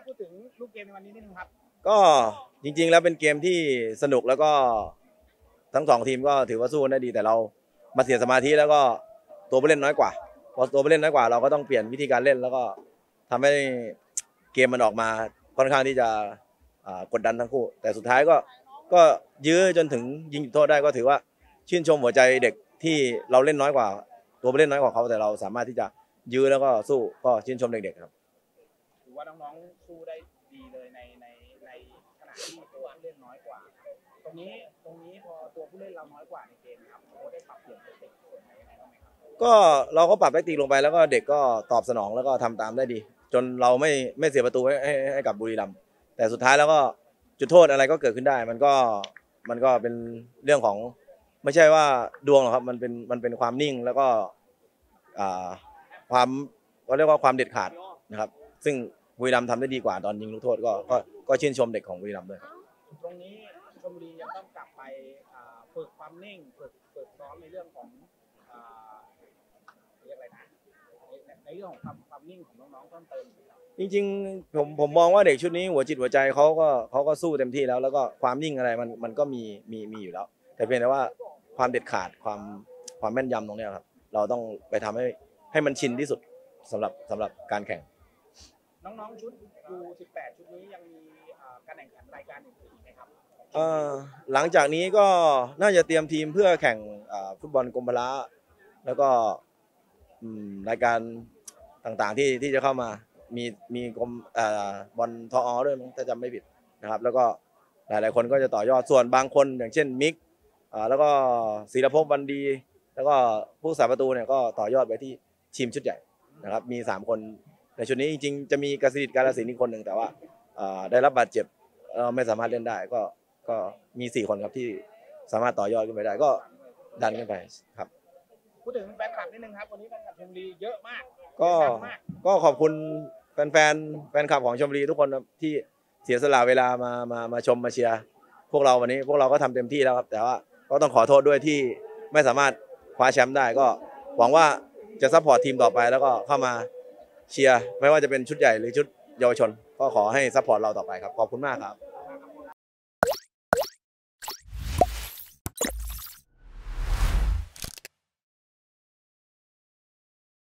พูดถึงลูกเกมในวันนี้นิดนึงครับก็จริงๆแล้วเป็นเกมที่สนุกแล้วก็ทั้งสองทีมก็ถือว่าสู้ได้ดีแต่เรามาเสียสมาธิแล้วก็ตัวผู้เล่นน้อยกว่าพอตัวผู้เล่นน้อยกว่าเราก็ต้องเปลี่ยนวิธีการเล่นแล้วก็ทำให้เกมมันออกมาค่อนข้างที่จะกดดันทั้งคู่แต่สุดท้ายก็ยื้อจนถึงยิงจุดโทษได้ก็ถือว่าชื่นชมหัวใจเด็กที่เราเล่นน้อยกว่าตัวผู้เล่นน้อยกว่าเขาแต่เราสามารถที่จะยื้อแล้วก็สู้ก็ชื่นชมเด็กๆครับถือว่าน้องๆสู้ได้ดีเลยในขณะที่ตัวผู้เล่นน้อยกว่าตรงนี้พอตัวผู้เล่นเราน้อยกว่าในเกมครับโค้ชได้ปรับเปลี่ยนแทคติกส่วนไหนยังไงบ้างไหมครับก็เราก็ปรับแทคติกลงไปแล้วก็เด็กก็ตอบสนองแล้วก็ทำตามได้ดีจนเราไม่เสียประตูให้กับบุรีรัมย์แต่สุดท้ายแล้วก็จุดโทษอะไรก็เกิดขึ้นได้มันก็เป็นเรื่องของไม่ใช่ว่าดวงหรอกครับมันเป็นความนิ่งแล้วก็ความเราเรียกว่าความเด็ดขาดนะครับซึ่งบุรีรัมย์ทำได้ดีกว่าตอนยิงลูกโทษก็ชื่นชมเด็กของบุรีรัมย์ด้วยตรงนี้ชลบุรียังต้องกลับไปฝึกความนิ่งฝึกซ้อมในเรื่องของเรียกอะไรนะในเรื่องของความนิ่งของน้องๆเพิ่มเติมจริงๆผมมองว่าเด็กชุดนี้หัวจิตหัวใจเขาก็สู้เต็มที่แล้วก็ความนิ่งอะไรมันก็มีอยู่แล้วแต่เพียงแต่ว่าความเด็ดขาดความแม่นยำตรงนี้ครับเราต้องไปทำให้มันชินที่สุดสำหรับการแข่งน้องๆชุดU18ชุดนี้ยังมีการแข่งขันรายการอื่นๆไหมครับหลังจากนี้ก็น่าจะเตรียมทีมเพื่อแข่งฟุตบอลกรมพละแล้วก็รายการต่างๆที่จะเข้ามามีกรมบอลทอด้วยถ้าจำไม่ผิดนะครับแล้วก็หลายๆคนก็จะต่อยอดส่วนบางคนอย่างเช่นมิกแล้วก็ศิรภพวันดีแล้วก็ผู้สาประตูเนี่ยก็ต่อยอดไปที่ทีมชุดใหญ่นะครับมี3คนในชุดนี้จริงๆจะมีกสิทธิ์กาฬสินธุ์อีกคนหนึ่งแต่ว่าได้รับบาดเจ็บไม่สามารถเล่นได้ก็มี4คนครับที่สามารถต่อยอดขึ้นไปได้ก็ดันขึ้นไปครับพูดถึงแฟนคลับนิดนึงครับวันนี้แฟนคลับชลบุรีเยอะมากก็ขอบคุณแฟนคลับของชลบุรีทุกคนที่เสียสละเวลามาชมมาเชียร์พวกเราวันนี้พวกเราก็ทำเต็มที่แล้วครับแต่ว่าก็ต้องขอโทษด้วยที่ไม่สามารถคว้าแชมป์ได้ก็หวังว่าจะซัพพอร์ตทีมต่อไปแล้วก็เข้ามาเชียร์ไม่ว่าจะเป็นชุดใหญ่หรือชุดเยาวชนก็ขอให้ซัพพอร์ตเราต่อไปครับขอบคุณมากครับ